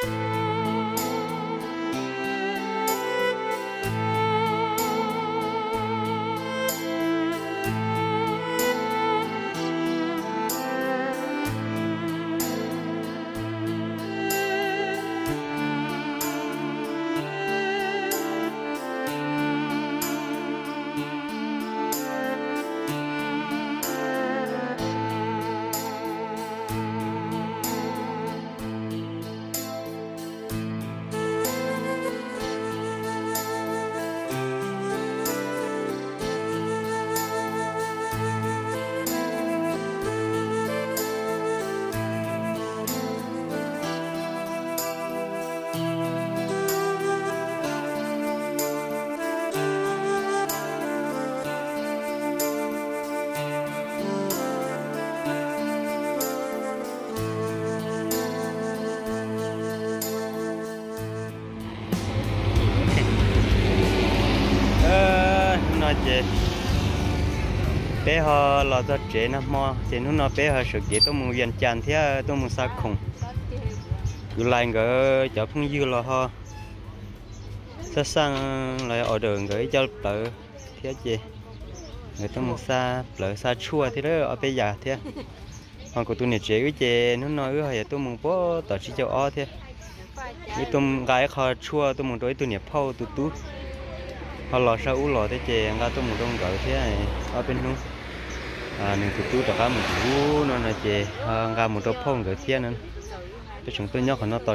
Chị bé họ lo cho trẻ nó mò chị nó bé họ sự kiện tôi muốn dành chán thế tôi muốn sao khùng cứ lại ngỡ cho không dư là họ sẽ sang lại ở đường gửi cho tự thế chị người tôi muốn xa chua thế đó ở bây giờ thế họ của tôi này trẻ với chị nó nói với họ tôi muốn bố tao chỉ cho o thế như tôi gái họ chua tôi muốn đối tôi nhập phao tôi tú họ lò sao u lò thế chị nga tôi muốn đông gửi thế này ở bênนู้nên tụi tôi đã một chú nó là chị nga một đôi phong gửi thế nên tôi chúng tôi nhóc họ nó tọt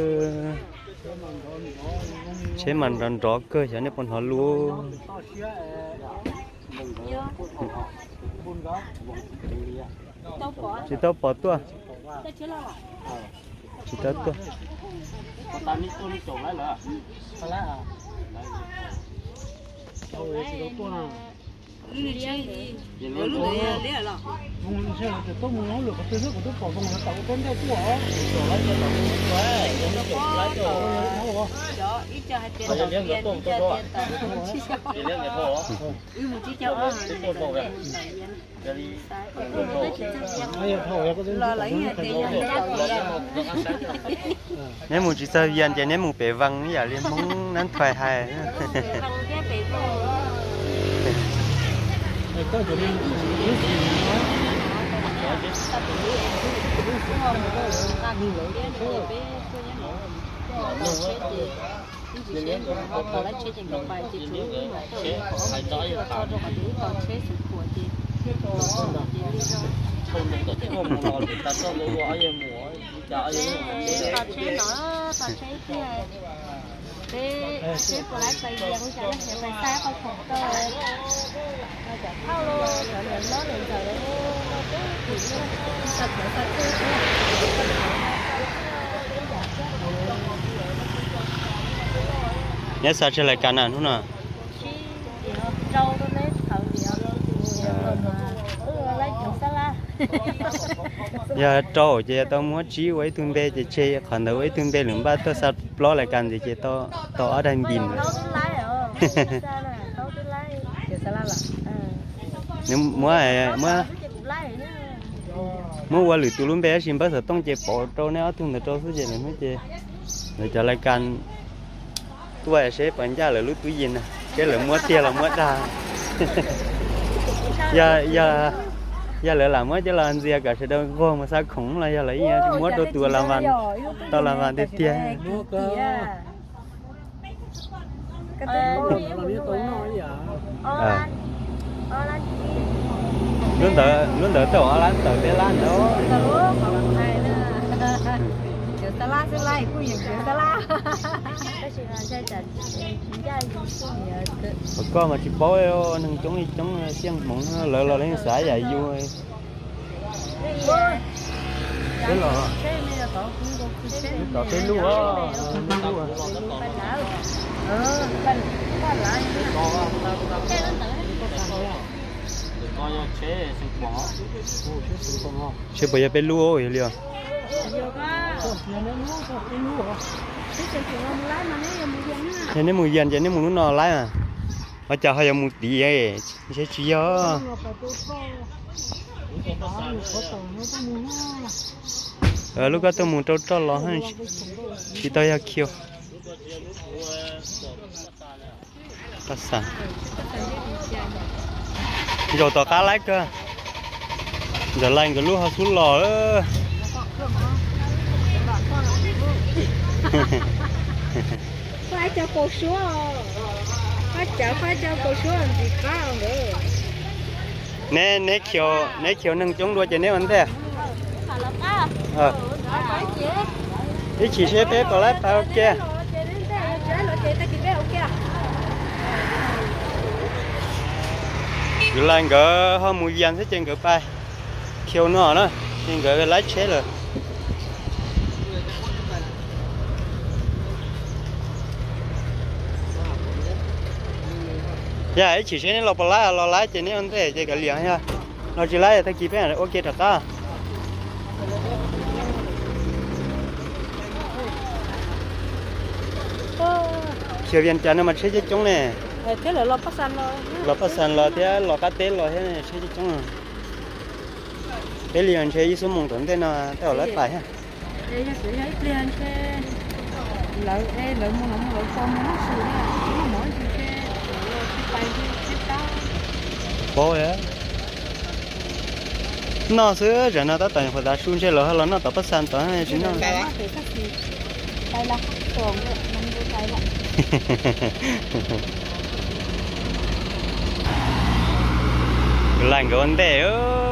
chế màn rắn rõ cơ cho nên bọn họ luôn chị tao bỏ tua chị tao tua nếu muốn chỉ sao viên thì nếu muốn bể văng như vậy liền muốn nắn thoải hay thế của lái bay giờ cũng chẳng sẽ phải xa không khổ cơ nó chả thao luôn rồi nó lên giờ đấy thì nó sạch để sạch nhớ sao chơi lại cắn à đúng không? Rau nó lấy thầu lấy chậu salad. Giờ trâu chị tao muốn chỉ với tương bê chị chơi còn đâu với tương bê lủng ba tao sao lo lại cắn gì chị tao ở đây nhìn nhưng mua qua lưỡi tụi lủng bê xin bắt đầu tông chị bỏ trâu nếu thương được trâu số gì này mới chị rồi trở lại cắn tôi sẽ bán ra là lúc túi gì nè cái lượng mua tiền là mua ra giờ lại làm mới chứ làm gì cả sẽ đâu vô mà sao khủng là giờ lấy mua đồ tùa làm ăn tao làm ăn để tiền luôn đỡ tao lăn tao để lăn đó salad sẽ lại quy định salad có mà chỉ bói nâng chống xiên mỏng lỡ lấy xả dài vui cái lò cái lúa chứ bây giờ bên lúa rồi liền thế nếu mùi dân chứ nếu mùi nó lái mà họ chờ họ mùi tí ấy sẽ chỉ lúc đó tôi muốn trâu trâu lo hơn chỉ tao ya kêu bắt sẵn rồi tao cá lái cơ giờ lạnh cái lúc họ xuống lò đó phải cho cô số phải cho cô số làm gì cao nữa nè chiều nâng chống đua cho nếu anh thế đi chỉ xe bé có lái phải ok cứ lạnh cái họ mùi giang thế trên cái bay chiều nó đó trên cái lái xe rồi dạ ấy chỉ sẽ nó lo lái trên này anh thế chơi cái liền ha nó chỉ lái thì kịp là ok thật ta chiều viên chả nó mà chơi chống này thế là lo bắt san lo thế lo cá té lo thế này chơi chống à cái liền chơi số mông tuấn thế nào thế ở lái phải ha đây là cái liền chơi lỡ mua lỡ con nó sửa nó mỗi cái bố á nó sữa rồi nó tao phải đã xuống chơi lỡ nó tao bắt san tao hay chính nó đây là còn năm đôi tay lại lạnh cái vấn đề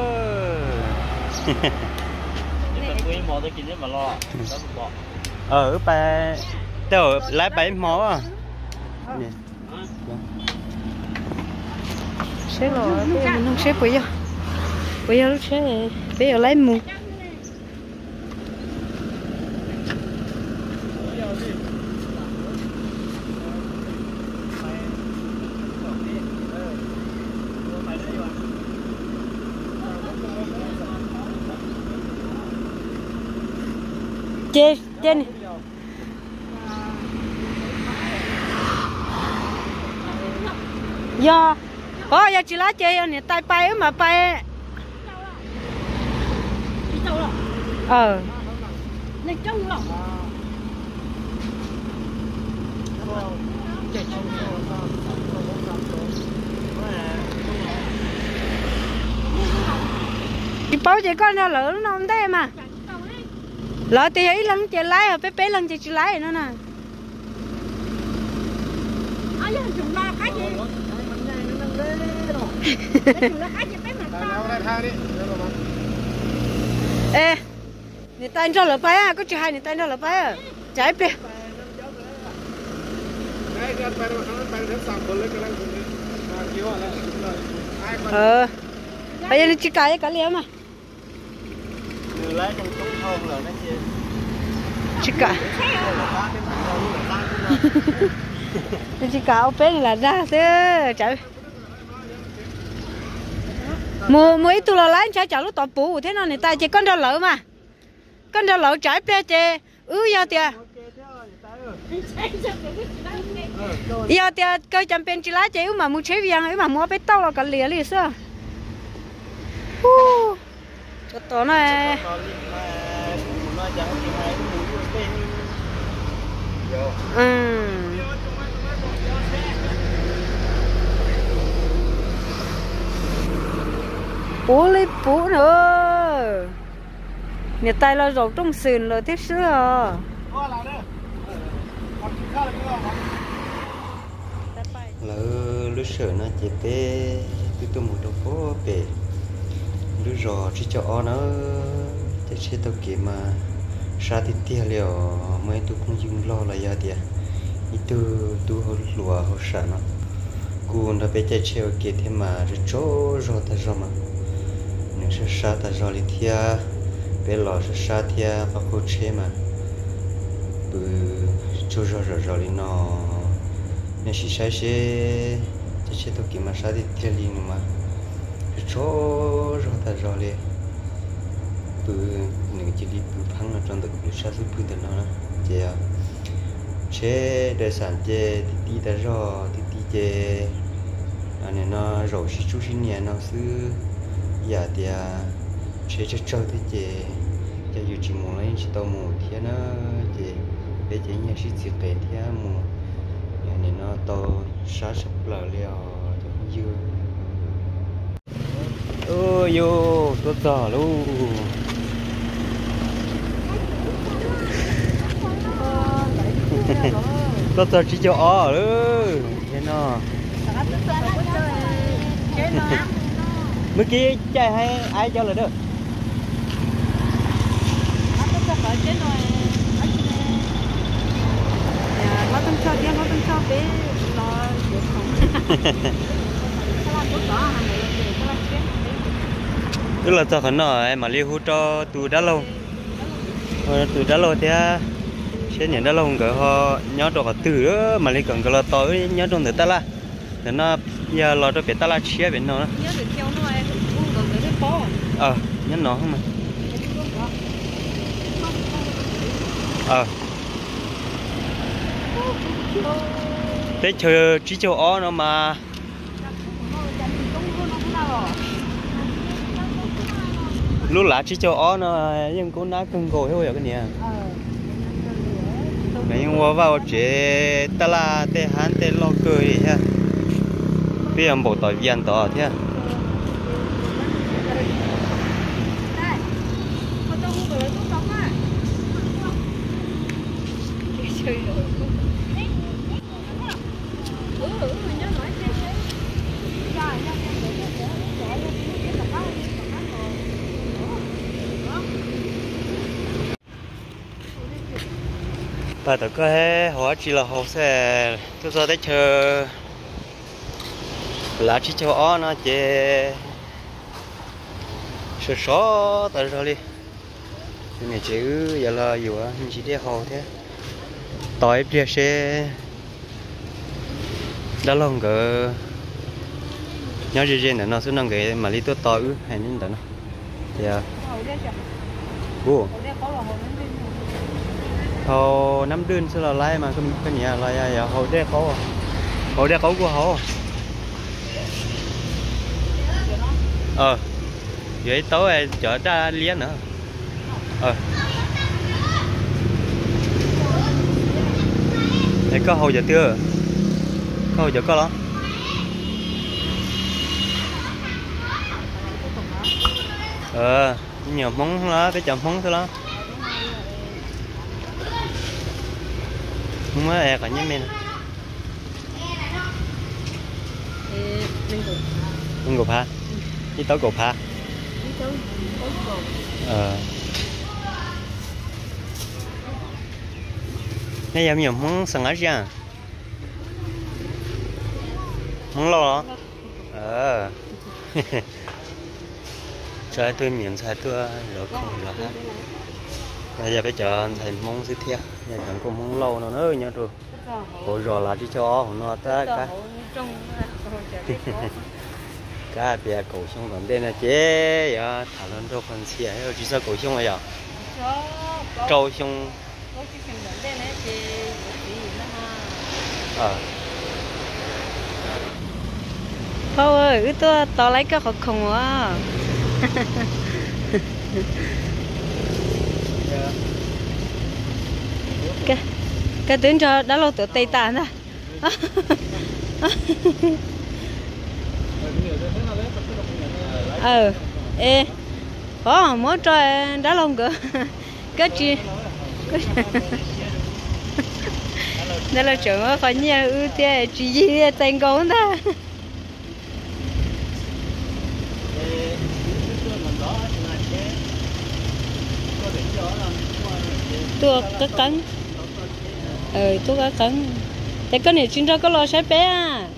ba tao lái bảy mó à xếp rồi bây giờ mình không xếp bây giờ lúc xếp bây giờ lấy mù trên do giờ chỉ lá chơi này tay bay mà bay này trông lắm chị bảo chị con ra lỡ nó không thế mà lỡ thì ấy lần chị lái rồi bé lần chị lái nữa nè ê người ta cho lỡ phải à có chuyện hay người ta cho lỡ phải à chạy bê bây giờ chị cài cả liều mà chị cài chị cài ở bên là ra thế chạy mua ít tôi là lái chạy chạy lúc tọt bù thế nào người ta chỉ con đào lợn mà con đào lợn chạy pe chè giờ tiệt giờ tiệt coi chăm bên chỉ lái chạy mà mua chế viên mà mua bé tàu là cả lìa lìa sao cho to này bố lấy bố nữa người ta lo rột trong sườn rồi tiếp sữa à lỡ lúc sửa nó chỉ té tôi một đầu phố về lúc rồi chỉ cho nó để chế tao kịp mà sa thì tia liệu mấy tôi cũng dùng lo là gì vậy ít tôi hồi lúa hồi sản nó cô nó bây giờ chơi kịp thì mà chỗ rồi ta rồi mà nếu sẽ sa ta rồi thì tia bây giờ sẽ sa tia và cô chơi mà bữa chỗ rồi nó nên chỉ sai sẽ chế tao kịp mà sa thì tia liền mà chỗ rồi ta rồi liền bữa những chỉ đi bữa phăng là trong đó cũng sát xuất bữa đó nó chế chế để sản chế đi ta rồi đi chế anh này nó rồi chỉ chú xin nhà nó xứ giờ thì chế cho thế chế dù chỉ muốn lấy chỉ tao muốn thế nó thì để chỉ nhà sĩ chỉ kể thế muốn nhà này nó tao sát sập lở liao cho không dư ôi yo tốt giỏi luôn tốt giỏi chỉ cho ó nữa thế nó mới kia chạy hay ai cho là được nó tâm cho nó tâm cho bé nó được không tức là cho khẩn nọ em mà liêu hút cho từ đã lâu thế sẽ nhận đã lâu cái họ nhớ cho họ từ đó mà liêu cần cái là tối nhớ trong người ta là để nó giờ lo cho bé ta là chia bên nó nhớ được theo nó ai cũng được cái phố nhớ nó không mà thế chờ chỉ châu Á nó mà lúc lá chỉ châu Á nó nhưng cũng đã cưng gồi hết rồi cái này nhưng mà vào chế ta là tê hắn tê lo cười ha bây giờ bộ tỏi viên tỏi thế bà tự có hết họ chỉ là họ sẽ tôi giờ tới chờ lá chỉ cho ó nó chế sửa só tại rồi đi nhưng mà chứ giờ là dù á chỉ để họ thế tỏi bia xe đã lâu cơ nhớ gì nữa nó sẽ nâng cái mà đi tôi tỏi hay những đó nó thì hồ nắm đơn sẽ là lai mà cái nhà là hồ đe khó của hồ vậy tối chở ra liên nữa đây có hồ giờ chưa có hồ giờ có đó nhiều món đó cái chậm món thôi đó không có cả những mình mình gộp ha đi tới gộp ha nãy giờ nhiều món sẵn hết chưa món lo đó trái tôi miệng trái tôi rồi không là hết bây giờ phải chờ thành món thứ theo nhà chẳng có món lâu nào nữa nhá rồi hồi rồi là đi cho nó tới cái bè cổ xong còn đây là chế ya thả lên cho phần xe hay chỉ sao cổ xong rồi à trâu xong thôi ơi tôi tao lấy cái hộp không à cái tuyến cho đã lâu tụi tây tàn ra có mỗi trò đã lâu cơ cái gì đây là chuyện mà phải nhiều ưu tiên chỉ gì thành công ta tôi cái cắn tôi cái cắn thế cái này chuyên ra có lo sấy bé à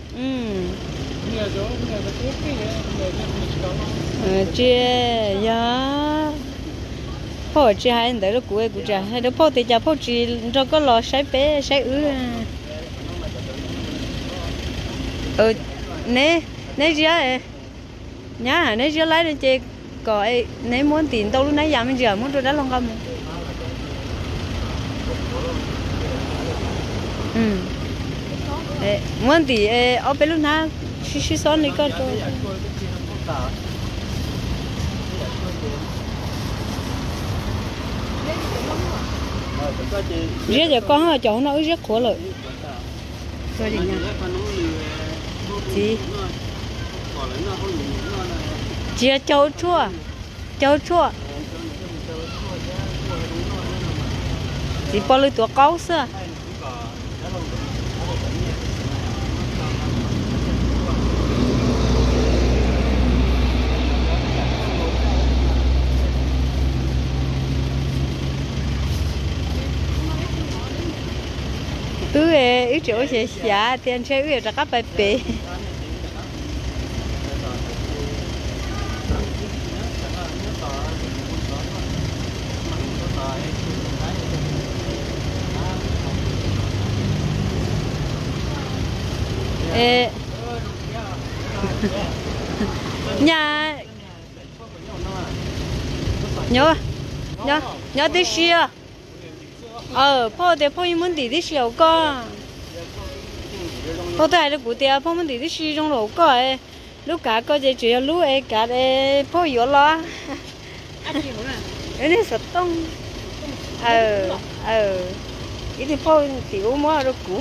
chia ya phô chia hai người đó cuối cũng chia hai đứa phô thì chia phô chia ra có lo sấy bé sấy nè nè gì á nhá nè gì lấy lên chơi coi nè muốn tiền đâu lúc nãy giờ mình giờ muốn tôi đã long không muốn thì ở bên lúc nào xí xón này có rồi giờ con ở chỗ nó rất khổ lợi rồi gì nhỉ chị châu chua chị bỏ lưỡi tua câu xưa ít chỗ sẽ xả tiền chơi ít cho các bài bể nhà nhớ tí xiaพ่อmuốn đi tí xia conพ่อtại được cụ tiệtพ่อmuốn đi tí xia trong lỗ coi lúc cả coi chơi chuyện lúc ấy cả đấyพ่อyếu lo cái này sạch tông cái thìพ่อtiểu mua được cũ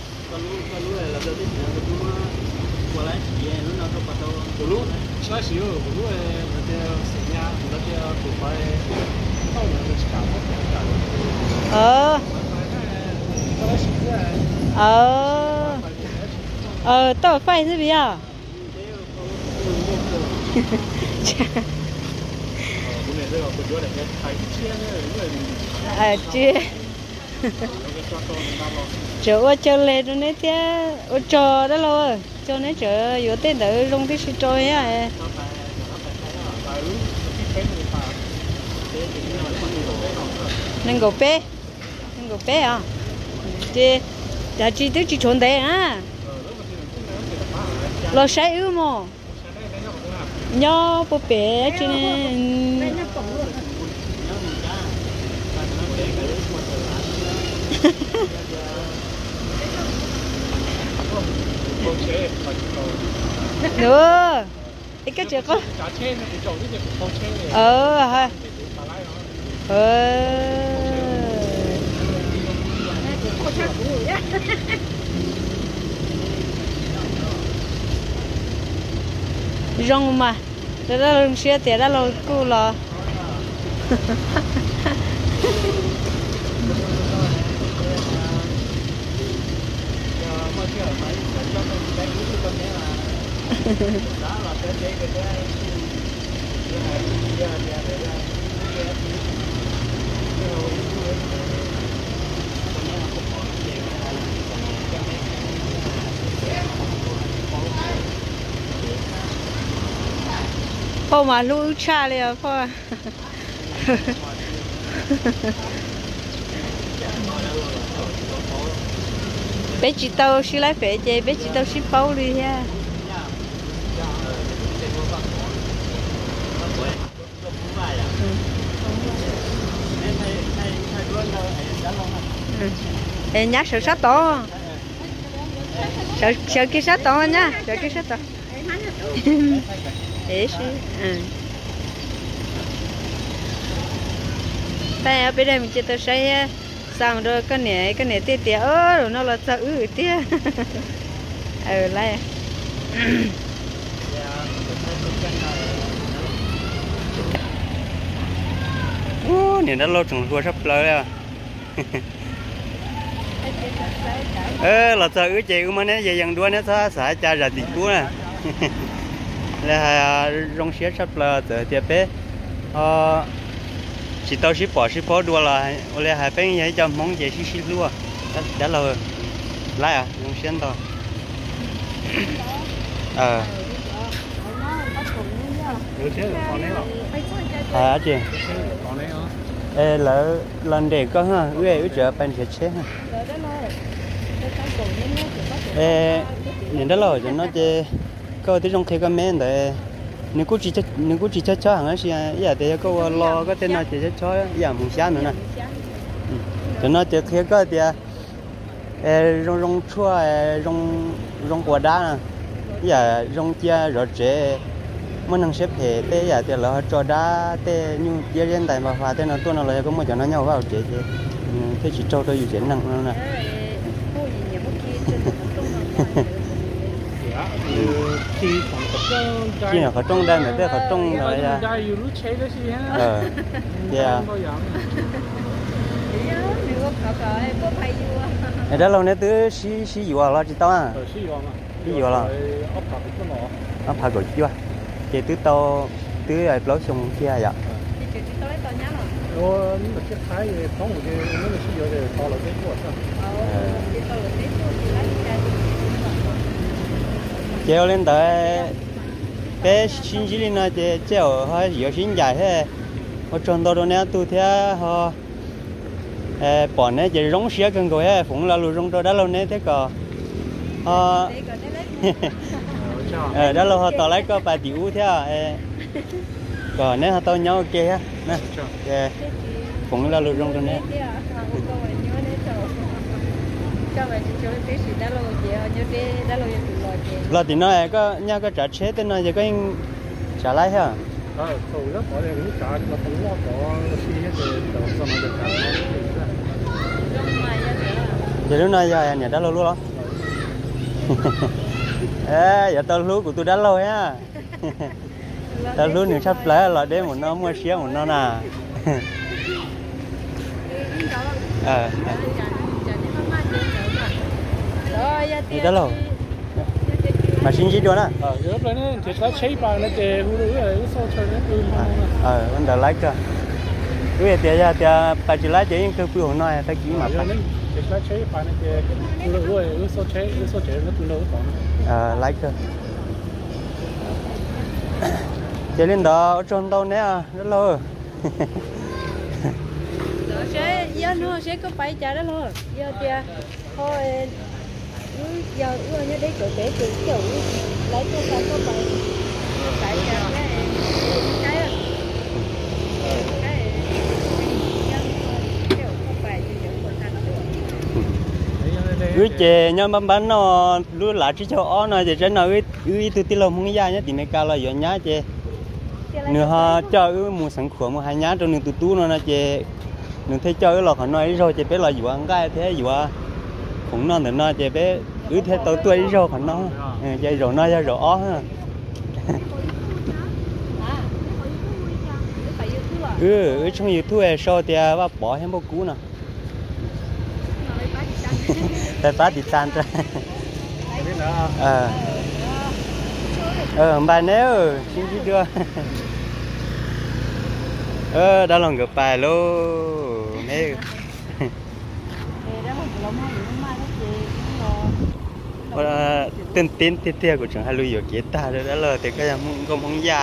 tao phải thế bây giờ chưa chỗ chơi lên rồi đấy thế cho đó luôn cho nó chờ vô tên đỡ rong cái trôi á nên gộp bé à chị đã chị tới chị trốn đấy à lo say ư mà nhớ bố bé cho nên nữa cái chuyện có ha rong mà đó là xe tiền đó là cô làพ่อมาลูกชาเลยอ่ะพ่อbé chị tao xí lái phê chơi bé chị tao xí bao đi ha em nhá sợ sát to sợ kia sát to nhá sợ kia sát to thế chứ đây ở bên đây mình chơi tao say xong rồi cái này tía tía rồi nó là sao tía lại nè nó lâu trồng đua sắp tới à là sao chị của mình ấy giờ dần đua nó xả cha ra thì cú nè là rong xía sắp là từ tiệp bé chỉ tao xí bỏ đua là ole hai bên vậy cho mong gì xí luôn đã là lại à rong xía tao chị lỡ lần để có ha ước chợ bên thiệt chết ha nhìn đó rồi cho nó chơi có tí trong khi có men để nếu cô chỉ cho hàng ấy giờ thì cô lo cái tên nào chỉ cho giờ mình sáng nữa nè cho nó chơi khi có thì rong chua rong quả đá nè giờ rong chia rồi trẻ mới năng xếp hệ thế giờ thì là cho đá thế như chia lên tại mà hòa thế nào tôi nào lại có một chỗ nó nhau vào chế thế chỉ trâu tôi dễ nặng hơn nè khi nàoเขาtrông đây nữa thếเขาtrông rồi ra dạ đó lâu nay tứ xí dừa lo chỉ tao à xí dừa lo ấp phải gọi chưa chị tứ tao tứ ai lối sông kia vậy treo lên tới cái xin chỉ lên là treo hơi nhiều xin dài thế ở trong đó nè tôi thấy họ bỏ nè chỉ rong xía cần gọi á phụng là lùi rong đó lâu nè thế cò họ đó lâu họ tao lấy có bài tiểu thế à còn nè họ tao nhau kia nè phụng là lùi rong đó nè là thì nói có nhà có trả chết tên nói giờ có anh trả lại ha giờ lúc này giờ nhà đã lâu luôn ê giờ tao lúa của tôi đã lâu á tao lúa nữa sắp lấy là để một nó mua xía một nó nè thì đã lâu mà xin chỉ cho nó lúc đó nó chỉ có chế bằng nó để hú lúa rồi số chơi nó vấn đề lấy cơ bây giờ thì bài chỉ lấy chỉ những cái quy hoạch nói ta chỉ mà phải chỉ có chế bằng nó để hú lúa rồi số chế nó tụi nó còn lấy cơ chỉ lên đó trong đâu nè rất lâu sẽ giờ nó sẽ có phải trả đó thôi giờ thì thôi giờ ưa như đấy kiểu để kiểu lấy cho cái có phải trả cái cứ chè nhau bắn nó lúa lá chỉ cho ó nó thì trên nó ư từ tiêu không nhá nhá thì này cao là giờ nhá chè nửa ha cho mua sản phẩm mua hai nhá trong nửa tu nó chè nửa thấy chơi là họ nói rồi chè bé là gì ăn cái thế gì cũng nó nó chè bé ư thế tôi rồi họ nó chơi rồi nó ra rồi ó ha trong YouTube sau thì bỏ hết một cú nè tại phá thì tan ra bài nếu xin chứ chưa đã lòng gặp bài luôn nếu tên tiếp của trường hai lưu ở kia ta đó là thì cái không mong già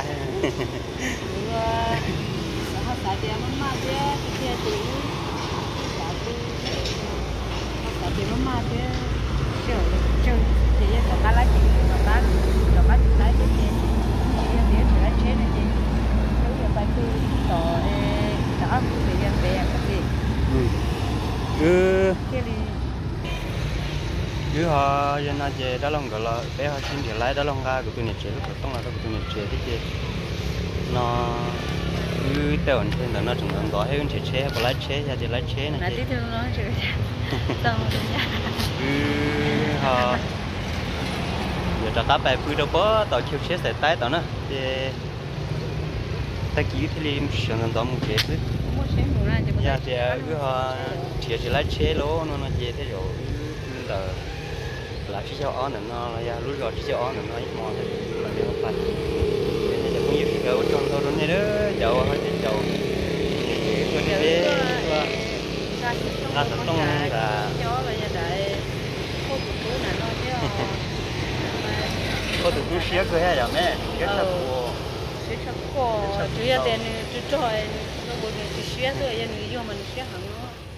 cứ họ giờ nó về đó lòng gọi là bé họ xin tiền lái đó lòng ra của tôi nhiệt chế lúc không là của tôi nhiệt chế thế chứ nó cứ tao ăn thêm là nó chẳng cần đó hay ăn chế hay có lái chế ra thì lái chế này chứ cứ họ giờ cho các bài phui đâu có tàu chiếu chế sẽ tái tàu nữa thì ta kỹ thì liền sử đó một chế chứ giờ thì cứ họ chỉ lái chế lố nó chế thế rồi là chỉ cho ó nữa nó là lúc rồi chỉ cho ó nữa nó ít mòn thôi mà nếu không phải nên là cũng nhiều cái ở trong thôi này đó chậu hơi trên chậu cái này là tập trung là có tụi chú xía cơ hay là mẹ cái sắp của chủ yếu tiền chú cho nó bộ này xía rồi giờ người dùng mình xía hẳn nó